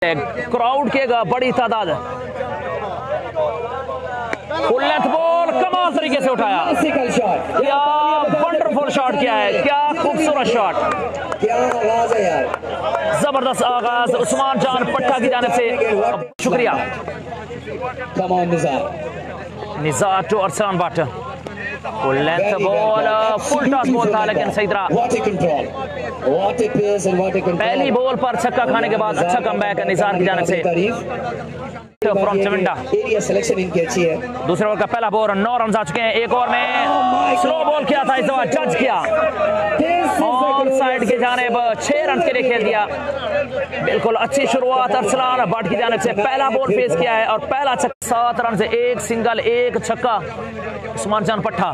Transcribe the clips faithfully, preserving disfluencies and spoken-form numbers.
Crowd के बड़ी तादाद। फुल लेंथ बॉल कमाल तरीके से उठाया। क्या वंडरफुल शॉट किया है, क्या खूबसूरत शॉट, क्या आवाज है यार। जबरदस्त आगाज उस्मान जान पट्टा की जानिब से। शुक्रिया। Nizar to Arsalan Bhatt. Full length ball, full toss ball था लेकिन सही तरह। पहली बॉल पर छक्का खाने के बाद अच्छा कमबैक निज़ार की जानिब से फ्रॉम चविंडा। सिलेक्शन इनकी अच्छी है। दूसरे बॉल का पहला बॉल, नौ रन आ चुके हैं। एक ओवर में स्लो बॉल किया था, इस दफा जज किया और साइड के जानिब छह रन के लिए खेल दिया। बिल्कुल अच्छी शुरुआत अरसलान भट्ट की जानिब से। पहला बॉल फेस किया है और पहला छक्का, सात रन से एक सिंगल एक छक्का उस्मान जान पट्टा।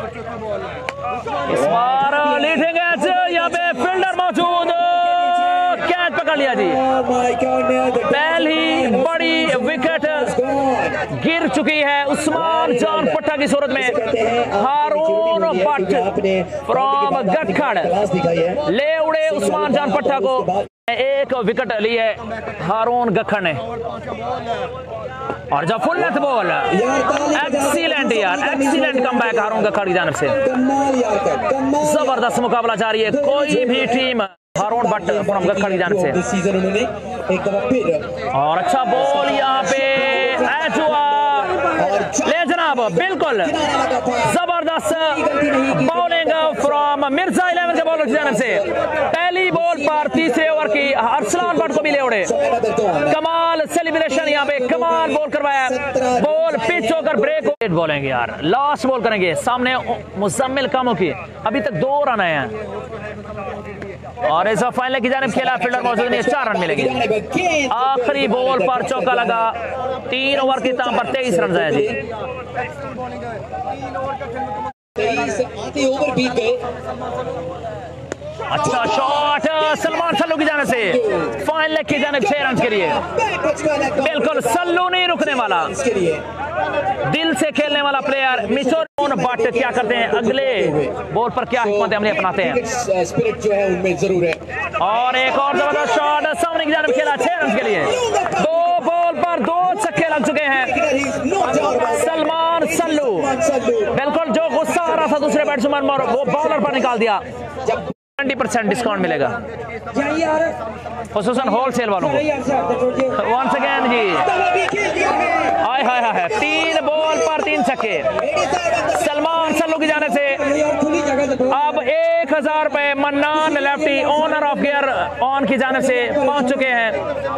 इस बार लीडिंग एज, यहाँ पे फील्डर मौजूद, कैच पकड़ लिया जी। पहली बड़ी विकेट गिर चुकी है उस्मान जान पट्टा की सूरत में। हारून भट्ट फ्रॉम गठखड़ ले उड़े उस्मान जान पट्टा को। एक विकेट ली है हारून गठखड़ ने। और जब फुल लेंथ बॉल, एक्सीलेंट यार, एक्सीलेंट कमबैक हारून गठखड़ की जानिब से। जबरदस्त मुकाबला जारी है। कोई भी टीम हारून भट्ट फ्रॉम गठखड़ की जानिब से। और अच्छा बॉल यहाँ पे एच हुआ ले जनाब, बिल्कुल जबरदस्त बॉलिंग फ्रॉम मिर्जा इलेवन के बॉलर की जानिब से। पहली बॉल पर तीसरे ओवर की अरसलान भट्ट को भी ले उड़े। कमाल सेलिब्रेशन यहाँ पे, कमाल बॉल करवाया। बॉल पिच होकर ब्रेक बॉलिंग यार, लास्ट बॉल करेंगे। सामने मुजम्मिल कामों की, अभी तक दो रन आए हैं और इस फाइनल की जानिब खेला। फील्डर मौजूद नहीं, चार रन मिलेंगे। आखिरी बॉल पर चौका लगा। तीन ओवर की ताम पर तेईस रन आए जी। अच्छा शॉट सलमान सल्लू की जानिब से। फाइनल की जानिब छह रन के लिए। बिल्कुल सल्लू नहीं रुकने वाला, दिल से खेलने वाला प्लेयर मिचोर भट्ट क्या करते हैं, अगले बॉल पर क्या हिकमत अमली अपनाते हैं। स्पिरिट जो है उनमें जरूर है। और एक और जबरदस्त शॉट सामने की जानिब खेला छह रन के लिए। दो बॉल पर दो छक्के लग चुके हैं सलमान सल्लू। बिल्कुल जो गुस्सा आ रहा था दूसरे बैट्समैन पर वो बॉलर पर निकाल दिया। ट्वेंटी परसेंट डिस्काउंट मिलेगा खुसूसन होलसेल वालों को। वंस अगेन जी, हाय हाय हाय, तीन बॉल पर तीन छक्के सलमान सल्लू की जाने से। अब एक हजार रुपए Mannan lefty owner of gear on की जाने से पहुंच चुके हैं।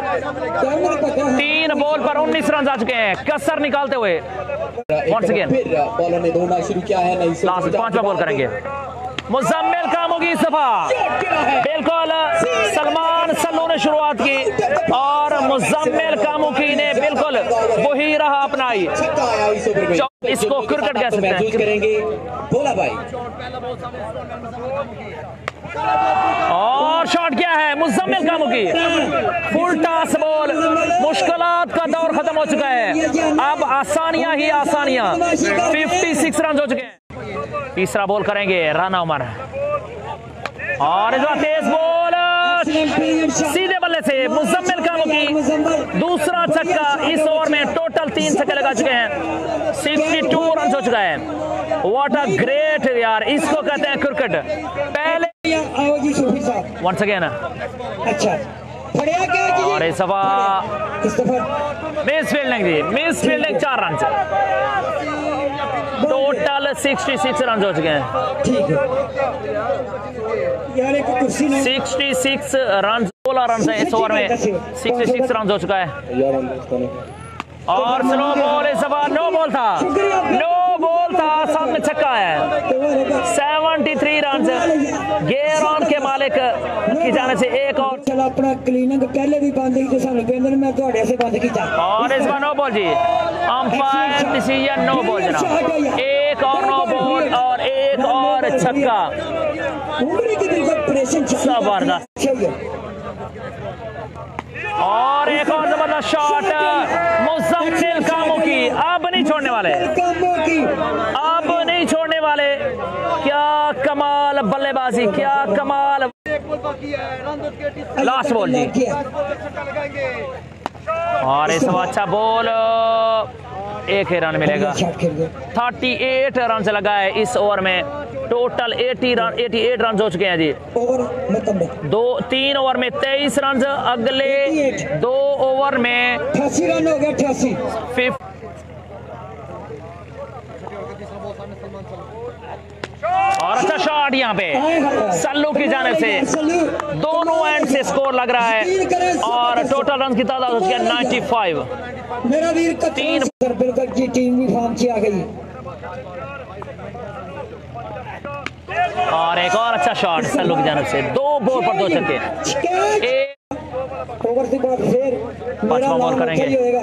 तीन बॉल पर उन्नीस रन आ चुके हैं कसर निकालते हुए। वंस अगेन बॉलर ने दौड़ना शुरू किया है। लास्ट पांचवा बॉल करेंगे मुजम्मिल कामों की सफा। बिल्कुल सलमान सल्लू ने शुरुआत की और मुजम्मिल कामों की ने बिल्कुल वही राह अपनाई। इसको क्रिकेट कह सकते हैं। करेंगे बोला भाई। और शॉट क्या है मुजम्मिल कामों की, फुल टॉस बॉल। मुश्किलात का दौर खत्म हो चुका है, अब आसानियां ही आसानियां। छप्पन रन हो चुके हैं। तीसरा बॉल करेंगे राना उमर और इस बार तेज बॉल सीधे बल्ले से मुजम्मिल कामों की। दूसरा छक्का इस ओवर में, टोटल तीन छक्के लगा चुके हैं। बासठ रन हो चुका है। व्हाट अ ग्रेट यार, इसको कहते हैं क्रिकेट। पहले वंस अगेन अच्छा और इस दफा मिस फील्डिंग जी, मिस फील्डिंग चार रन से। टोटल छियासठ रन हो चुके हैं। ठीक है यार, एक कुर्सी ना छियासठ रन, सोलह रन है इस ओवर में। छियासठ रन हो चुका है। और स्लो बॉल इस बार नो बॉल था, नो बॉल था, सामने छक्का है। तिहत्तर रन गेयर ऑन के मालिक की जाने से एक और अपना क्लीनिंग पहले भी बंद की सानू कहंदे ने मैं ਤੁਹਾਡੇ से बंद कीता। और इस बार नो बॉल जी, अंपायर डिसीजन नो बॉल जनाब। एक और नो बॉल और एक और छक्का। जबरदस्त। और एक और जबरदस्त शॉट मुजम्मिल कामों की। अब नहीं छोड़ने वाले, अब नहीं छोड़ने वाले। क्या कमाल बल्लेबाजी, क्या कमाल। लास्ट बॉल जी, और इस अच्छा बॉल, एक ही रन मिलेगा। अड़तीस रन से लगा है इस ओवर में, टोटल अस्सी रन अठासी रन हो चुके हैं जी। दो तीन ओवर में तेईस रन, अगले दो ओवर में अठासी रन हो गया, अठासी। और अच्छा शॉट यहाँ पे सल्लू की जाने से, दोनों एंड से स्कोर लग रहा है और टोटल रन की तादाद हो चुकी है पचानवे। मेरा वीर का तीन बिल्कुल जी, टीम भी फॉर्म की आ गई। और एक और अच्छा शॉट सल्लू की जाने से, दो बॉल पर दो छक्के। ओवर के बाद फिर पांचवा बॉल करेंगे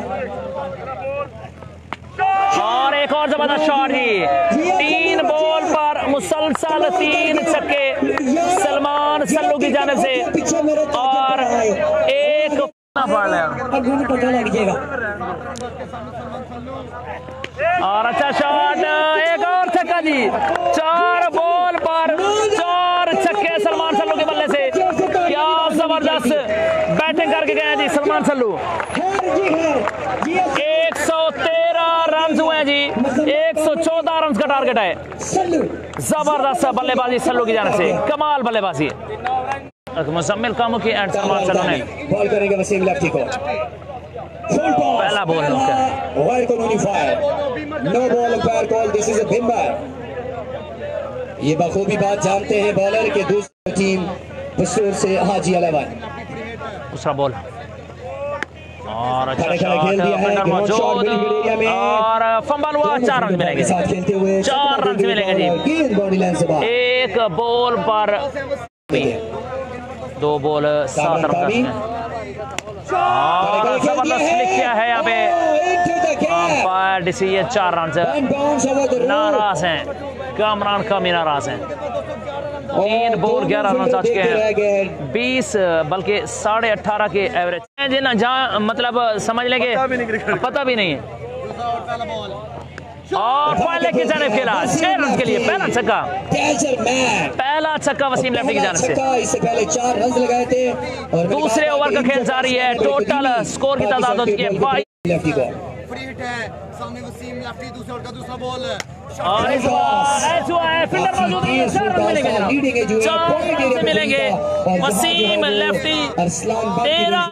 और एक और जबरदस्त शॉट ही, तीन बॉल पर मुसलसल तीन छक्के सलमान सल्लू की जानिब से, और एक पता लग जाएगा। और अच्छा शॉट, एक और छक्का जी, चार बॉल पर चार छक्के सलमान सल्लू के बल्ले से। क्या जबरदस्त बैटिंग करके गए हैं जी सलमान सल्लू। एक सौ तेरह रन हुए हैं जी, एक सौ चौदह रन का टारगेट है। जबरदस्त बल्लेबाजी सल्लू की जानिब से, कमाल बल्लेबाजी। मुजम्मिल कामुकी एंड सलमान सल्लू ने बॉल करेंगे वसीम लेफ्टी को, पहला बॉल वाइड कानूनी fire, no ball umpire call, this is a Bhimber. ये बखूबी बात जानते हैं बॉलर के दूसरी टीम पिस्तौल से हाजी अलेवन। दूसरा बॉल और अच्छा खेल दिया है, मौजूद और फंबल हुआ, चार रन मिलेंगे, खेलते हुए चार रन मिलेंगे जी। बॉडी लाइन से बाहर, एक बॉल पर दो बॉल सात रन और जबरदस्त लिख किया है यहाँ पे अंपायर डिसीजन, चार रन से नाराज हैं कामरान कामी, नाराज हैं। तीन बॉल ग्यारह रन आ चुके हैं, बीस बल्कि साढ़े अठारह के एवरेज जी ना, जहाँ मतलब समझ लेंगे पता भी नहीं है। और पहले की जानिब खेला छह रन के लिए, पहला छक्का, पहला छक्का वसीम लेफ्टी की जानिब से। इससे पहले चार रन लगाए थे और दूसरे ओवर का खेल जारी है, टोटल स्कोर की तादाद हो चुकी है बाईस। लेफ्टी को सामने वसीम लेफ्टी, दूसरे ओवर का दूसरा बॉल, और इस बार ऐसा हुआ है, फील्डर मौजूद है, चार रन मिलेंगे, चार रन मिलेंगे वसीम लेफ्टी, तेरह।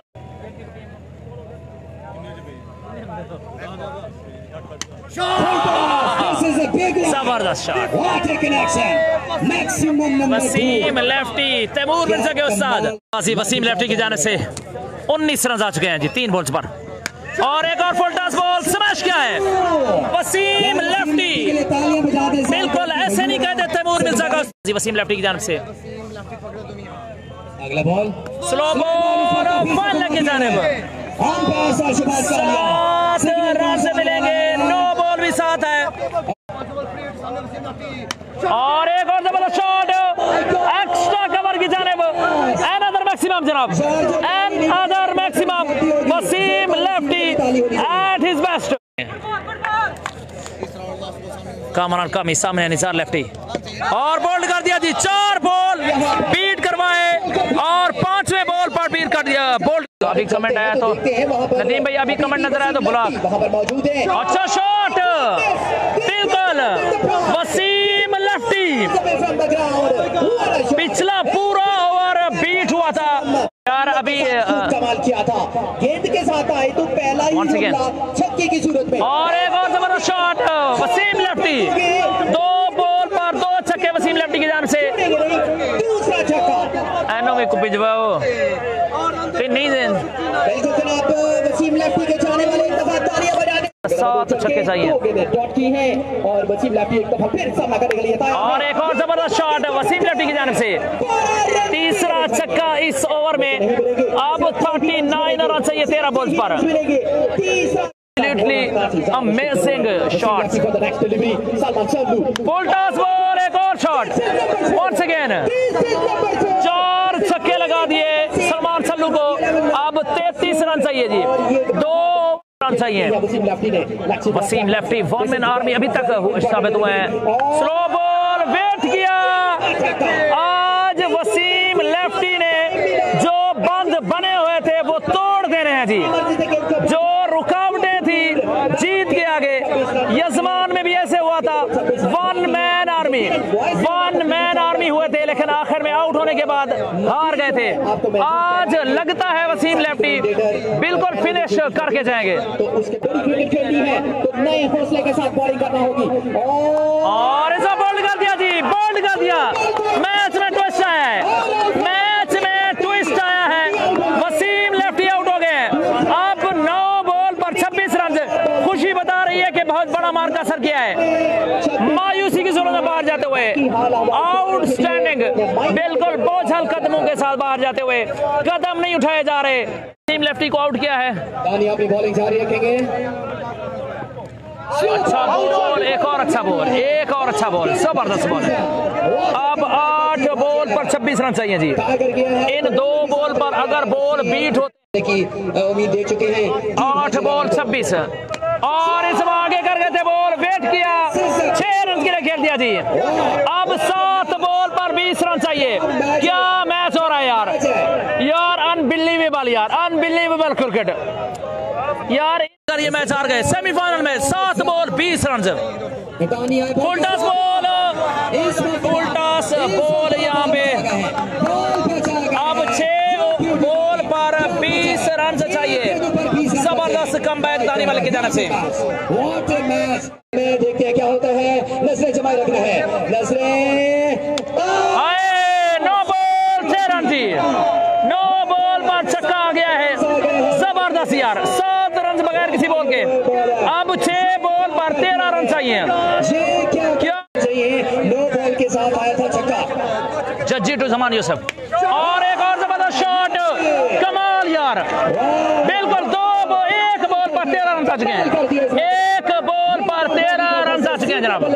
जबरदस्त शॉट वसीम लेफ्टी, तैमूर मिर्जा के उस्ताद वसीम लेफ्टी की जाने से उन्नीस रन आ चुके हैं जी, तीन बॉल्स पर। और एक और फुल टॉस बॉल, स्मैश क्या है वसीम लेफ्टी, बिल्कुल ऐसे नहीं कहते तैमूर मिर्जा का जी, वसीम लेफ्टी की जानिब से। अगला बॉल स्लो बॉल फाइनल की जानिब, सात रन से मिलेंगे, नो बॉल भी साथ है। और एक और जबरदस्त शॉट एक्स्ट्रा कवर की जानिब, एन अदर मैक्सिमम जनाब, another maximum, Waseem lefty at his best. Kamran Kami सामने निसार लेफ्टी, और बोल्ड कर दिया जी, चार बॉल बीट करवाए और पांचवें बॉल पर बीट कर दिया बोल्ड। अभी कमेंट आया तो नदीम भाई, अभी कमेंट नजर आया तो बुला, अच्छा शॉट, बिल्कुल वसीम लेफ्टी, पिछला पूरा ओवर बीट हुआ था यार। अभी कमाल किया था, गेंद के साथ आए तो पहला ही छक्के की सूरत में, और एक और जबरदस्त शॉट वसीम लेफ्टी, दो बॉल पर दो छक्के वसीम लेफ्टी की जान से। दूसरा छक्का एनो में को भिजवाओ फिर नहीं दें, बिल्कुल जनाब, वसीम लेफ्टी के चाहने वाले एक दफा तालियां बजाने, सात छक्के चाहिए डॉट की है और वसीम लेफ्टी एक दफा फिर सामना करने के लिए। और एक और जबरदस्त शॉट वसीम लेफ्टी की जानिब से, तीसरा छक्का इस ओवर में। अब थर्टी नाइन रन चाहिए तेरह बॉल्स पर, Absolutely amazing shot. Full toss ball, एक और शॉट once again, चार छक्के लगा दिए सलमान सल्लू को। अब तैंतीस रन चाहिए जी, दो रन चाहिए। Wasim lefty one man army अभी तक साबित हुए हैं। स्लो बॉल वेट किया, आज वसीम लेफ्टी ने जी, जो रुकावटें थी जीत के आगे। यजमान में भी ऐसे हुआ था, one man army one man army हुए थे, लेकिन आखिर में आउट होने के बाद हार गए थे। आज लगता है वसीम लेफ्टी बिल्कुल फिनिश करके जाएंगे। तो उसके क्रिकेट खेलनी है तो नए हौसले के साथ बॉलिंग करना होगी। और ऐसा बोल्ड कर दिया जी, बोल्ड कर दिया। मैच में ट्विस्ट आया है, मैच में ट्विस्ट आया है। वसीम लेफ्टी आउट हो गए। अब नौ बॉल पर छब्बीस रन। खुशी बता रही है कि बहुत बड़ा मार्का असर किया है। मायूसी की सूरत में बाहर जाते हुए आउटस्टैंडिंग, बिल्कुल बोझल कदमों के साथ बाहर जाते हुए, कदम नहीं उठाए जा रहे। टीम लेफ्टी को आउट किया है। दानिया अपनी बॉलिंग जारी रखेंगे। अच्छा बॉल, एक और अच्छा बॉल, एक और अच्छा बॉल, जबरदस्त बॉल। अब आठ बॉल पर छब्बीस रन चाहिए जी। इन दो बॉल पर अगर बॉल बीट होती की उम्मीद दे चुके हैं। आठ बॉल छब्बीस, और इसमें आगे कर गए थे बॉल, वेट किया, छह रन के लिए खेल दिया जी। अब सात बॉल पर बीस रन चाहिए। क्या मैच हो रहा है यार, यार अनबिलीवेबल, यार अनबिलीवेबल क्रिकेट यार। ये मैच हार गए सेमीफाइनल में, सात बॉल बीस run. Full toss ball, full toss ball यहाँ पे। अब छह बॉल पर बीस रन चाहिए। जबरदस्त कमबैक दानी मलिक की जानिब से। देखते हैं क्या होता है। नजरें जमाए रखना है, नजरें। नौ बॉल छह रन जी, नौ बॉल पर छक्का आ गया है। जबरदस्त यार, सात रन बगैर किसी बॉल के। अब छह बॉल पर तेरह रन चाहिए। क्या चाहिए? नौ बॉल के साथ आया था छक्का जज्जी टू जमान यूसुफ, और एक और जबरदस्त शॉट, कमाल यार। बिल्कुल दो एक बॉल पर तेरह रन आ चुके हैं, एक बॉल पर तेरह रन आ चुके हैं जनाब।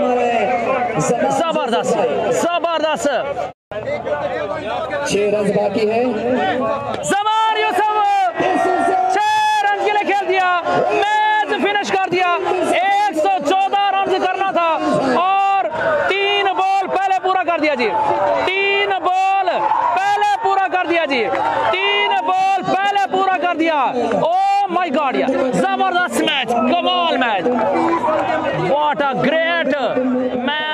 जबरदस्त जबरदस्त। छह रन बाकी है। जमान यूसुफ छह रन के लिए खेल दिया, मैच फिनिश कर दिया। एक सौ चौदह रन करना था और तीन बॉल पहले पूरा कर दिया जी। तीन बॉल पहले पूरा कर दिया जी, तीन बॉल पहले पूरा कर दिया। ओ माय गॉड यार, जबरदस्त मैच, कमाल match, what a great match.